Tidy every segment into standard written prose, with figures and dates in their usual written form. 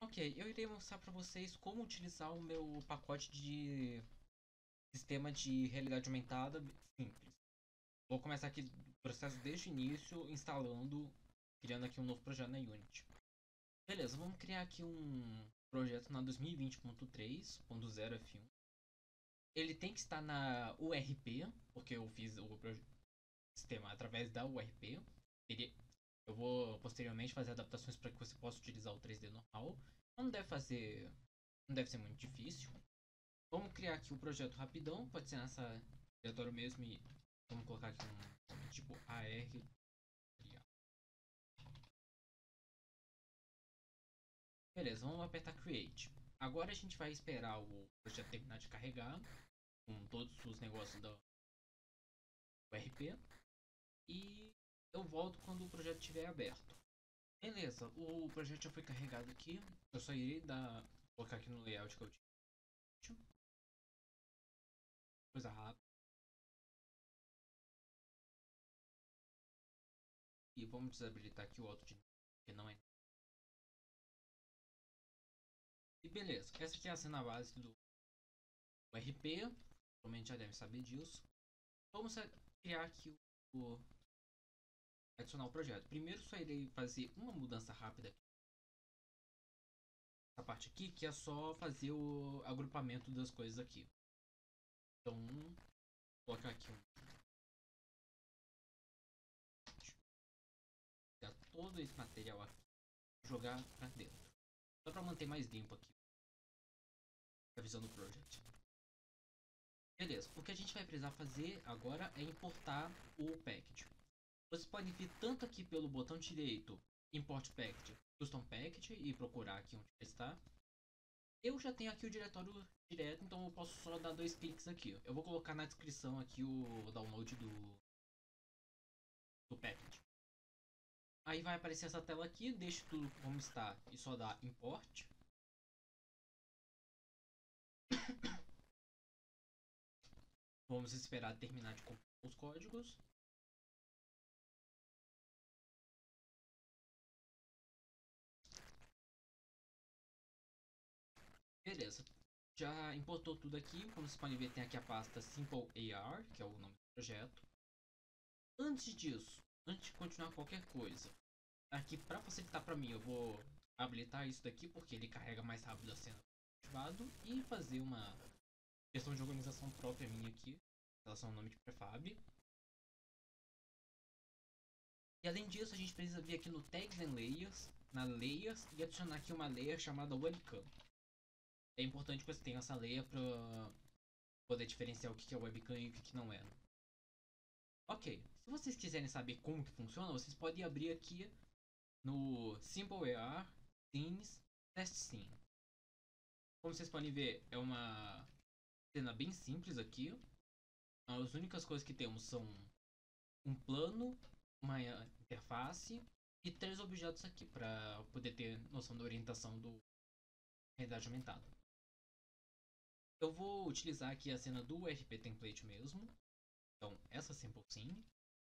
Ok, eu irei mostrar para vocês como utilizar o meu pacote de sistema de realidade aumentada simples. Vou começar aqui o processo desde o início, instalando, criando aqui um novo projeto na Unity. Beleza, vamos criar aqui um projeto na 2020.3.0 F1. Ele tem que estar na URP, porque eu fiz o sistema através da URP. Eu vou posteriormente fazer adaptações para que você possa utilizar o 3D normal. Não deve ser muito difícil. Vamos criar aqui o projeto rapidão, pode ser nessa diretório mesmo e vamos colocar aqui um nome tipo AR. Beleza, vamos apertar Create. Agora a gente vai esperar o projeto terminar de carregar com todos os negócios do RP e eu volto quando o projeto estiver aberto. Beleza, o projeto já foi carregado aqui. Eu só irei colocar aqui no layout que eu tinha. Coisa rápida. E vamos desabilitar aqui o auto de que não é. E beleza, essa aqui é a cena base do RP. Provavelmente já deve saber disso. Vamos criar aqui o adicionar o projeto. Primeiro só irei fazer uma mudança rápida aqui. Essa parte aqui que é só fazer o agrupamento das coisas aqui. Então, vou colocar aqui pegar todo esse material aqui e jogar pra dentro. Só pra manter mais limpo aqui a visão do project. Beleza, o que a gente vai precisar fazer agora é importar o package. Vocês podem vir tanto aqui pelo botão direito Import Package, Custom Package e procurar aqui onde está. Eu já tenho aqui o diretório direto, então eu posso só dar dois cliques aqui. Eu vou colocar na descrição aqui o download do package. Aí vai aparecer essa tela aqui, deixa tudo como está e só dá import. Vamos esperar terminar de compor os códigos. Beleza, já importou tudo aqui. Como vocês podem ver, tem aqui a pasta Simple AR, que é o nome do projeto. Antes disso, antes de continuar qualquer coisa, aqui para facilitar para mim, eu vou habilitar isso daqui porque ele carrega mais rápido a cena ativado e fazer uma questão de organização própria minha aqui, em relação ao nome de prefab. E além disso, a gente precisa vir aqui no Tags and Layers, na Layers, e adicionar aqui uma layer chamada Webcam. É importante que você tenha essa layer para poder diferenciar o que é webcam e o que não é. Ok, se vocês quiserem saber como que funciona, vocês podem abrir aqui no Simple AR Scenes Test Scene. Como vocês podem ver, é uma cena bem simples aqui. As únicas coisas que temos são um plano, uma interface e três objetos aqui para poder ter noção da orientação do realidade aumentada. Eu vou utilizar aqui a cena do RP Template mesmo. Então, essa Simple Scene.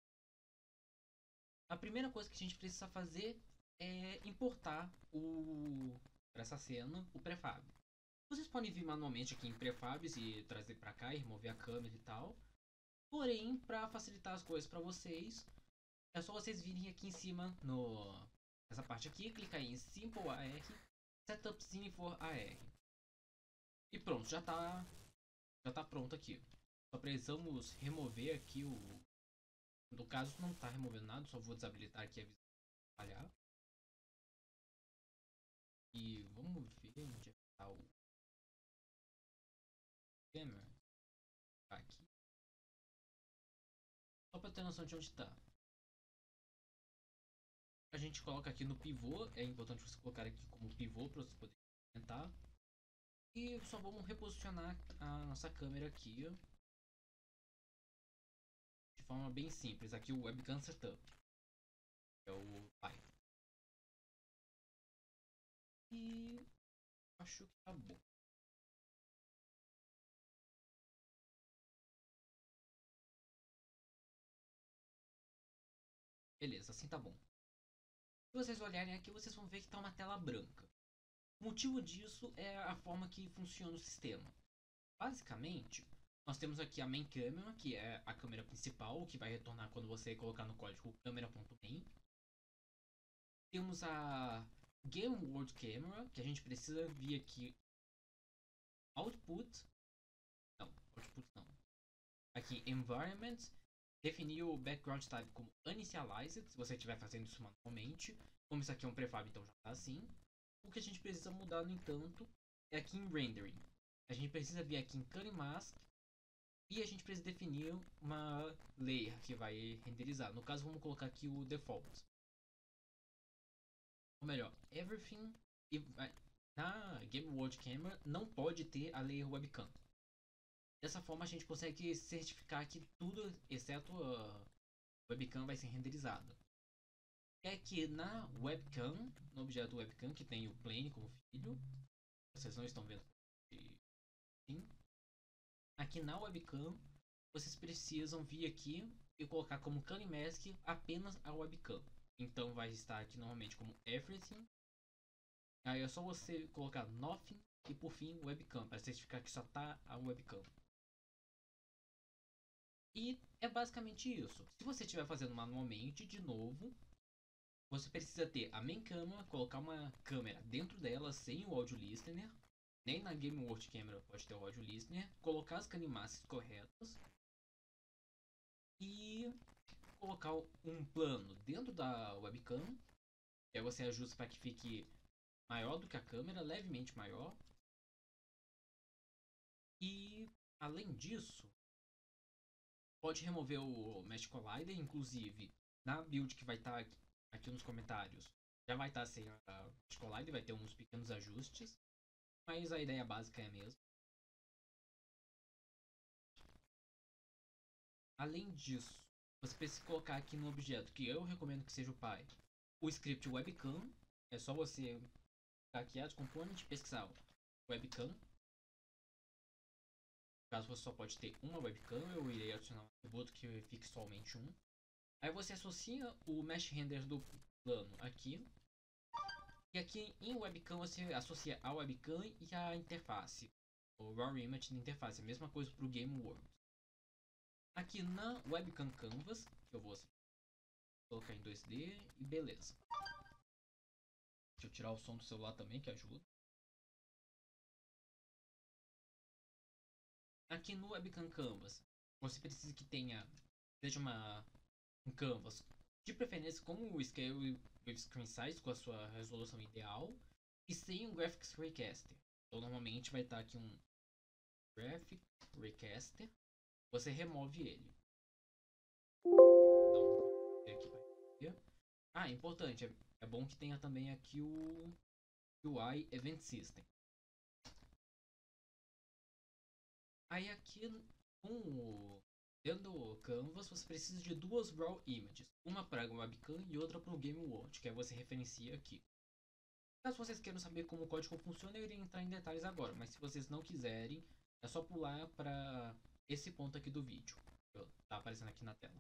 A primeira coisa que a gente precisa fazer é importar para essa cena o prefab. Vocês podem vir manualmente aqui em prefabs e trazer para cá e remover a câmera e tal. Porém, para facilitar as coisas para vocês, é só vocês virem aqui em cima nessa parte aqui, clicar em Simple AR, Setup Scene for AR. E pronto, já tá pronto aqui. Só precisamos remover aqui o. No caso, não está removendo nada, só vou desabilitar aqui a visão falhar. E vamos ver onde está o camera. Tá aqui. Só para ter noção de onde está. A gente coloca aqui no pivô, é importante você colocar aqui como pivô para você poder aumentar. E só vamos reposicionar a nossa câmera aqui de forma bem simples. Aqui o Webcam Setup, que é o pai. E acho que tá bom. Beleza, assim tá bom. Se vocês olharem aqui, vocês vão ver que tá uma tela branca. O motivo disso é a forma que funciona o sistema. Basicamente, nós temos aqui a main camera, que é a câmera principal, que vai retornar quando você colocar no código camera.main. Temos a Game World Camera, que a gente precisa vir aqui output, não, output não. Aqui environment, definir o background type como initialized, se você estiver fazendo isso manualmente. Como isso aqui é um prefab, então já está assim. O que a gente precisa mudar, no entanto, é aqui em rendering. A gente precisa vir aqui em cutting mask e a gente precisa definir uma layer que vai renderizar. No caso, vamos colocar aqui o default. Ou melhor, everything. E na Game World Camera não pode ter a layer webcam. Dessa forma a gente consegue certificar que tudo, exceto a webcam, vai ser renderizado. É que na webcam, no objeto webcam, que tem o plane como filho, vocês não estão vendo. Sim. Aqui na webcam, vocês precisam vir aqui e colocar como mask apenas a webcam. Então vai estar aqui normalmente como everything. Aí é só você colocar nothing e por fim webcam, para certificar que só está a webcam. E é basicamente isso. Se você estiver fazendo manualmente, de novo, você precisa ter a main camera, colocar uma câmera dentro dela sem o audio listener. Nem na Game World Camera pode ter o audio listener. Colocar as canimasses corretas. E colocar um plano dentro da webcam. Que aí você ajusta para que fique maior do que a câmera, levemente maior. E além disso, pode remover o Mesh Collider, inclusive na build que vai estar aqui nos comentários. Já vai estar sem a Mesh Collider, vai ter uns pequenos ajustes. Mas a ideia básica é a mesma. Além disso, você precisa colocar aqui no objeto, que eu recomendo que seja o pai, o script webcam. É só você ficar aqui add component, pesquisar webcam. Caso você só pode ter uma webcam, eu irei adicionar um atributo que fique somente um. Aí você associa o mesh render do plano aqui. E aqui em webcam você associa a webcam e a interface. O raw image da interface, a mesma coisa para o game world. Aqui na webcam canvas, que eu vou colocar em 2D e beleza. Deixa eu tirar o som do celular também, que ajuda. Aqui no webcam canvas, você precisa que seja um canvas, de preferência com o scale with screen size, com a sua resolução ideal, e sem um graphics recaster. Então normalmente vai estar aqui um graphic recaster, você remove ele. Dá um aqui para ver. Ah, importante, é bom que tenha também aqui o UI Event System. Aí aqui dentro do Canvas você precisa de duas raw images, uma para o webcam e outra para o Game World, que aí você referencia aqui. Caso vocês queiram saber como o código funciona, eu irei entrar em detalhes agora, mas se vocês não quiserem, é só pular para esse ponto aqui do vídeo, que tá aparecendo aqui na tela.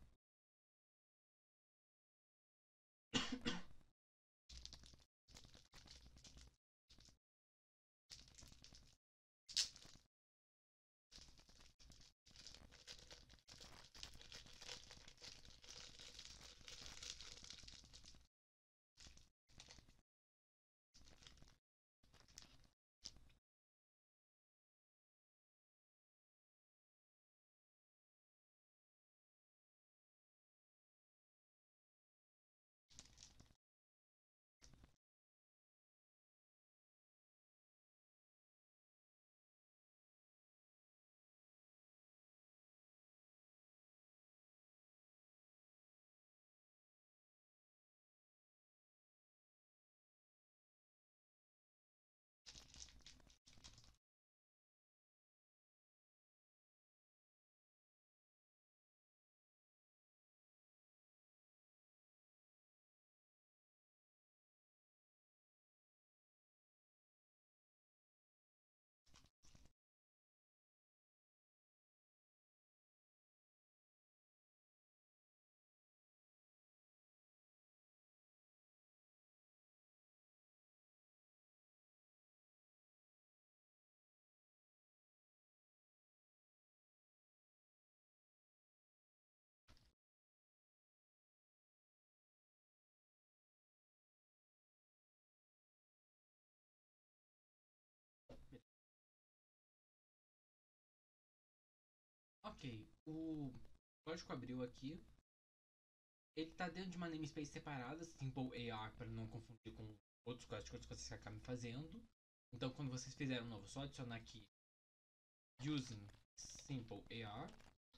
Ok, o código abriu aqui. Ele tá dentro de uma namespace separada, Simple AR, para não confundir com outros códigos que vocês acabam fazendo. Então, quando vocês fizerem um novo, só adicionar aqui using Simple AR.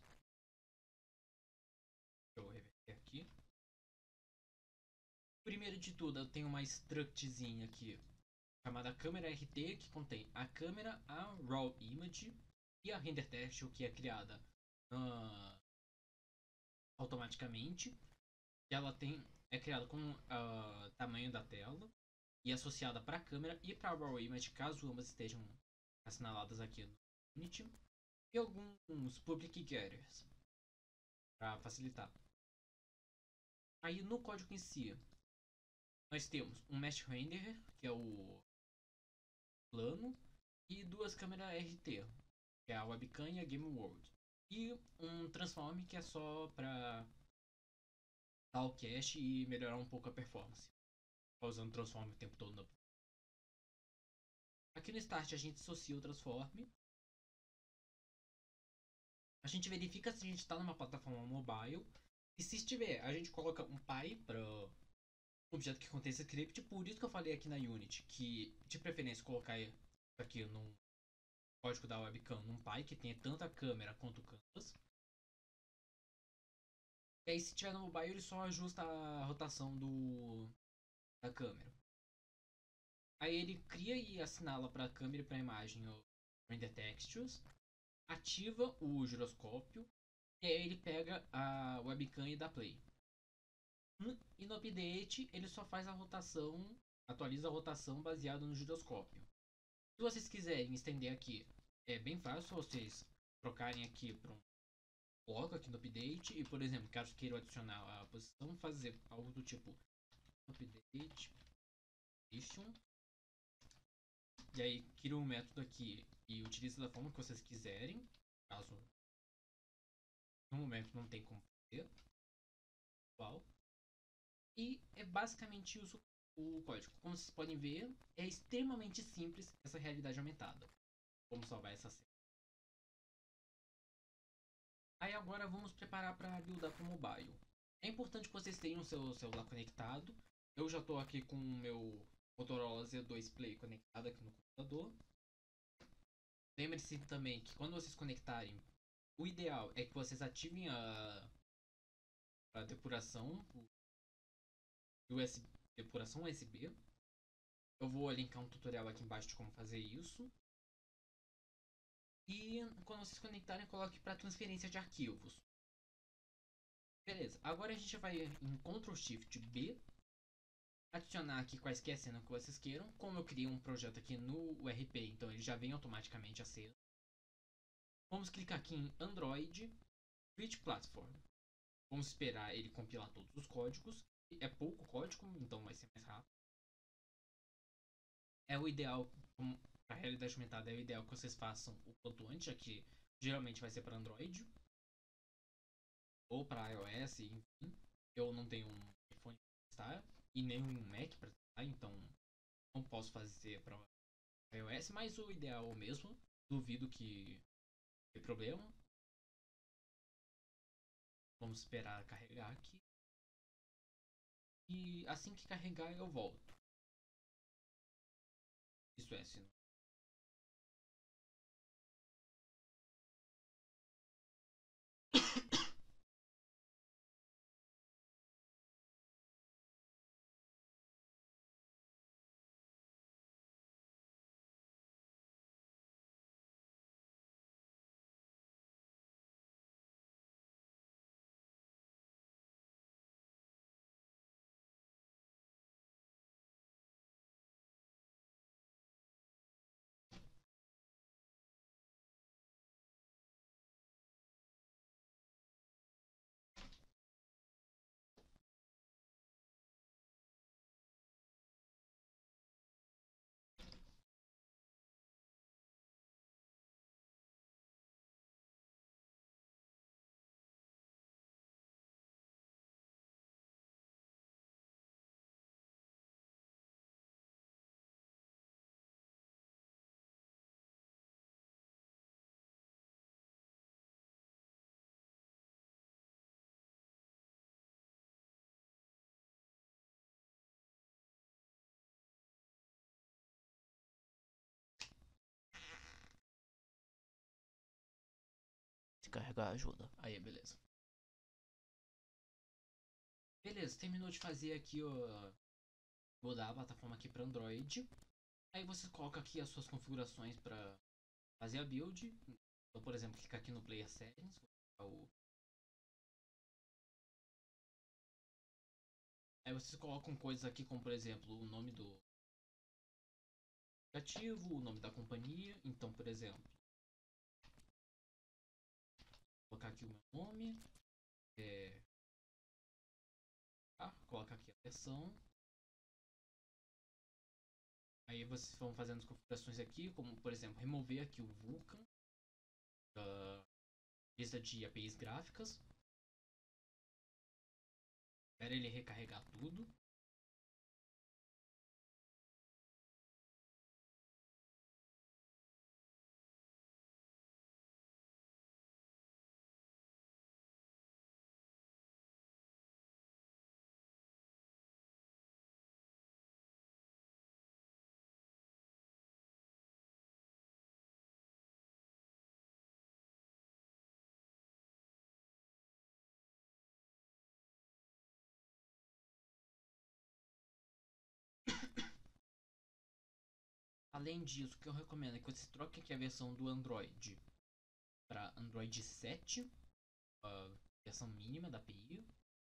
Deixa eu reverter aqui. Primeiro de tudo, eu tenho uma structzinha aqui chamada câmera RT, que contém a câmera, a raw image e a render texture, que é criada automaticamente. Ela é criada com o tamanho da tela e associada para a câmera e para a raw image, caso ambas estejam assinaladas aqui no Unity, e alguns public getters para facilitar. Aí no código em si, nós temos um mesh renderer, que é o plano, e duas câmeras RT, que é a webcam e a game world, e um transform que é só para dar o cache e melhorar um pouco a performance, usando transform o tempo todo no. Aqui no start a gente associa o transform. A gente verifica se a gente está numa plataforma mobile. E se estiver, a gente coloca um py para objeto que contém esse script. Por isso que eu falei aqui na Unity que de preferência colocar aqui no código da webcam num py que tenha tanto a câmera quanto o canvas. E aí se tiver no mobile ele só ajusta a rotação da câmera. Aí ele cria e assinala para a câmera e para a imagem o render textures, ativa o giroscópio e aí ele pega a webcam e dá play. E no update ele só faz a rotação, atualiza a rotação baseado no giroscópio. Se vocês quiserem estender aqui, é bem fácil vocês trocarem aqui para um bloco aqui no update e, por exemplo, caso queiram adicionar a posição, fazer algo do tipo update position. E aí cria um método aqui e utiliza da forma que vocês quiserem, caso no momento não tem como fazer. Igual. E é basicamente isso o código. Como vocês podem ver, é extremamente simples essa realidade aumentada. Vamos salvar essa cena. Aí agora vamos preparar para buildar para o mobile. É importante que vocês tenham o seu celular conectado. Eu já estou aqui com o meu Motorola Z2 Play conectado aqui no computador. Lembre-se também que quando vocês conectarem, o ideal é que vocês ativem a depuração depuração USB. Eu vou linkar um tutorial aqui embaixo de como fazer isso. E quando vocês conectarem, coloque para transferência de arquivos. Beleza, agora a gente vai em Ctrl Shift B, adicionar aqui quaisquer cenas que vocês queiram. Como eu criei um projeto aqui no URP, então ele já vem automaticamente a cena. Vamos clicar aqui em Android, Switch Platform. Vamos esperar ele compilar todos os códigos. É pouco código, então vai ser mais rápido. É o ideal, para a realidade aumentada, é o ideal que vocês façam o quanto antes, já que geralmente vai ser para Android ou para iOS, enfim. Eu não tenho um iPhone para testar e nem um Mac para testar, então não posso fazer para iOS, mas o ideal mesmo, duvido que tenha problema. Vamos esperar carregar aqui. E assim que carregar eu volto. Isso é, se não Se carregar ajuda. Aí, beleza. Beleza, terminou de fazer aqui, ó. Mudar a plataforma aqui para Android. Aí você coloca aqui as suas configurações para fazer a build. Então, por exemplo, clicar aqui no Player Settings. Aí vocês colocam coisas aqui como, por exemplo, o nome do aplicativo, o nome da companhia. Então, por exemplo, vou colocar aqui o meu nome. Coloca aqui a versão. Aí vocês vão fazendo as configurações aqui, como por exemplo, remover aqui o Vulkan da lista de APIs gráficas. Espera ele recarregar tudo. Além disso, o que eu recomendo é que você troque aqui a versão do Android para Android 7, a versão mínima da API.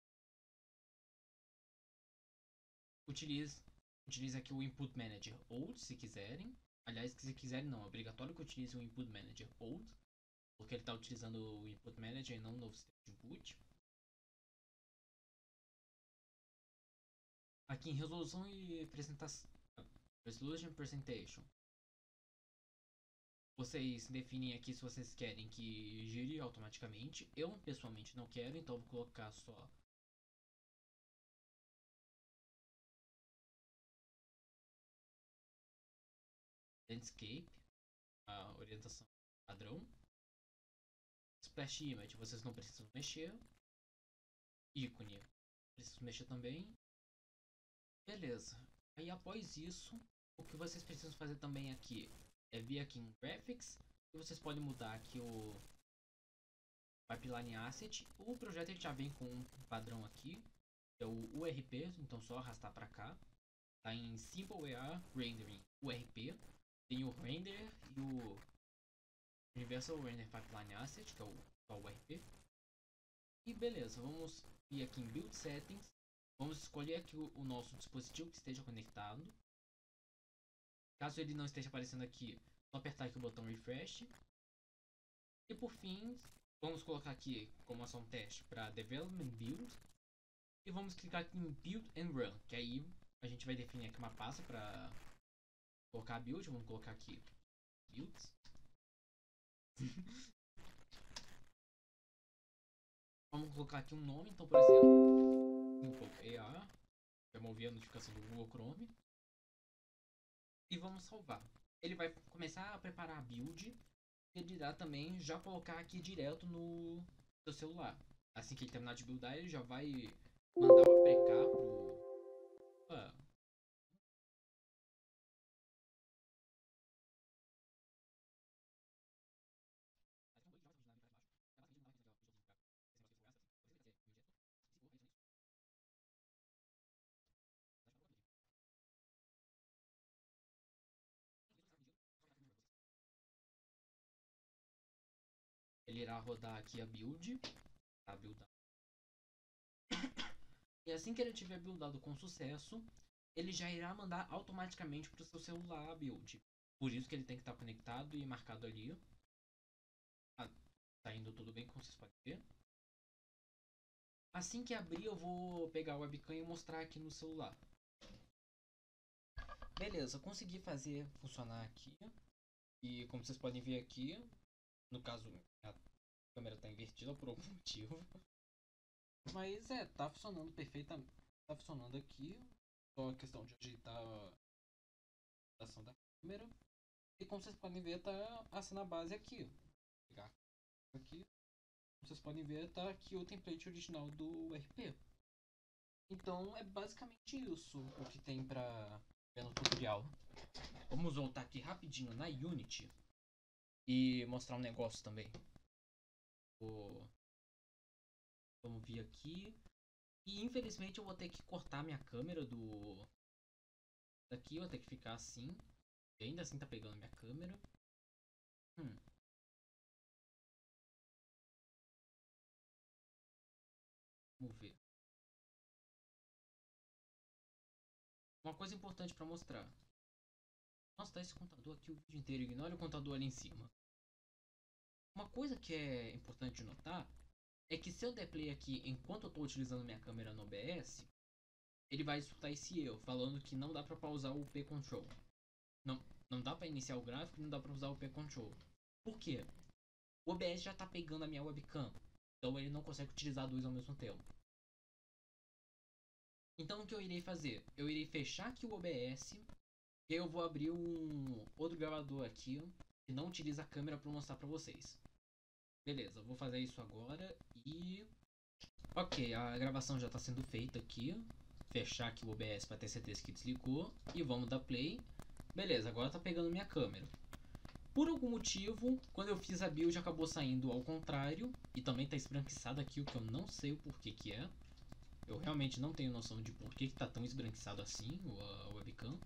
Utilize aqui o Input Manager Old, se quiserem. Aliás, se quiserem não, é obrigatório que utilize o Input Manager Old, porque ele está utilizando o Input Manager e não o novo sistema de input. Aqui em resolução e apresentação, Resolution Presentation, vocês definem aqui se vocês querem que gire automaticamente. Eu pessoalmente não quero, então vou colocar só Landscape, a orientação padrão. Splash Image vocês não precisam mexer. Ícone, preciso mexer também. Beleza. Aí após isso, o que vocês precisam fazer também aqui é vir aqui em Graphics. E vocês podem mudar aqui o Pipeline Asset. O projeto ele já vem com um padrão aqui, que é o URP, então só arrastar para cá. Tá em Simple AR Rendering URP. Tem o Render e o Universal Render Pipeline Asset, que é o URP. E beleza, vamos ir aqui em Build Settings. Vamos escolher aqui o nosso dispositivo que esteja conectado. Caso ele não esteja aparecendo aqui, só apertar aqui o botão Refresh. E por fim, vamos colocar aqui como ação teste para Development Build. E vamos clicar aqui em Build and Run, que aí a gente vai definir aqui uma pasta para colocar a build. Vamos colocar aqui Builds. Vamos colocar aqui um nome, então por exemplo, Simple AR. Vai mover a notificação do Google Chrome. E vamos salvar. Ele vai começar a preparar a build. E ele irá também já colocar aqui direto no seu celular. Assim que ele terminar de buildar, ele já vai mandar o APK pro... Ele irá rodar aqui a build. Tá buildado. E assim que ele tiver buildado com sucesso, ele já irá mandar automaticamente para o seu celular a build. Por isso que ele tem que estar conectado e marcado ali. Tá indo tudo bem, como vocês podem ver. Assim que abrir, eu vou pegar o webcam e mostrar aqui no celular. Beleza, consegui fazer funcionar aqui. E como vocês podem ver aqui, no caso a câmera está invertida por algum motivo. Mas tá funcionando perfeitamente. Tá funcionando aqui. Só a questão de ajeitar a ação da câmera. E como vocês podem ver, tá a cena base aqui. Vou pegar aqui. Como vocês podem ver, tá aqui o template original do RP. Então é basicamente isso o que tem pra ver no tutorial. Vamos voltar aqui rapidinho na Unity e mostrar um negócio também. Vamos vir aqui. E infelizmente eu vou ter que cortar minha câmera daqui, eu vou ter que ficar assim. E ainda assim tá pegando minha câmera. Vamos ver. Uma coisa importante pra mostrar. Nossa, tá esse contador aqui o vídeo inteiro. Ignore o contador ali em cima. Uma coisa que é importante notar é que se eu der play aqui enquanto eu tô utilizando minha câmera no OBS, ele vai escutar esse erro, falando que não dá pra pausar o P-Control. Não dá pra iniciar o gráfico e não dá pra usar o P-Control. Por quê? O OBS já tá pegando a minha webcam, então ele não consegue utilizar dois ao mesmo tempo. Então o que eu irei fazer? Eu irei fechar aqui o OBS e eu vou abrir um outro gravador aqui que não utiliza a câmera para mostrar para vocês. Beleza, eu vou fazer isso agora e... Ok, a gravação já está sendo feita aqui. Fechar aqui o OBS para ter certeza que desligou e vamos dar play. Beleza, agora tá pegando minha câmera. Por algum motivo, quando eu fiz a build acabou saindo ao contrário e também tá esbranquiçado aqui, o que eu não sei o porquê que é. Eu realmente não tenho noção de por que tá tão esbranquiçado assim a webcam.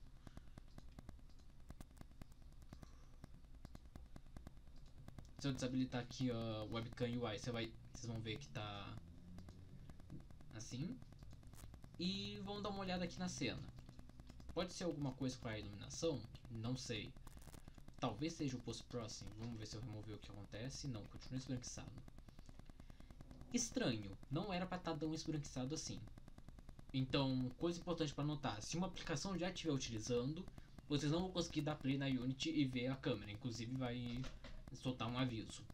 Se eu desabilitar aqui a webcam UI, vocês vão ver que tá assim. E vamos dar uma olhada aqui na cena. Pode ser alguma coisa com a iluminação? Não sei. Talvez seja o post-processing. Vamos ver se eu remover o que acontece. Não, continua esbranquiçado. Estranho. Não era para estar tão esbranquiçado assim. Então, coisa importante para notar. Se uma aplicação já estiver utilizando, vocês não vão conseguir dar play na Unity e ver a câmera. Inclusive vai soltar um aviso.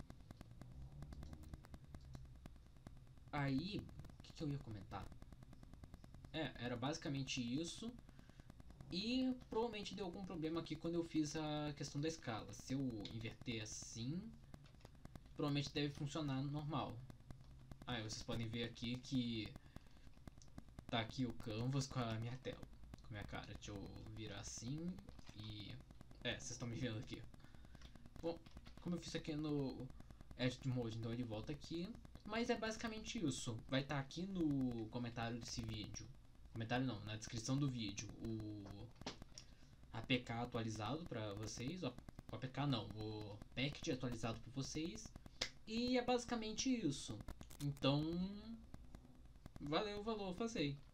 Aí, o que eu ia comentar? Era basicamente isso. E provavelmente deu algum problema aqui quando eu fiz a questão da escala. Se eu inverter assim, provavelmente deve funcionar normal. Aí vocês podem ver aqui que tá aqui o canvas com a minha tela, com a minha cara. Deixa eu virar assim e... vocês estão me vendo aqui. Bom, como eu fiz aqui no Edit Mode, então ele volta aqui. Mas é basicamente isso. Vai estar aqui no comentário desse vídeo. Comentário não, na descrição do vídeo. O APK atualizado para vocês. O APK não, o package atualizado para vocês. E é basicamente isso. Então, valeu, falou, fazei.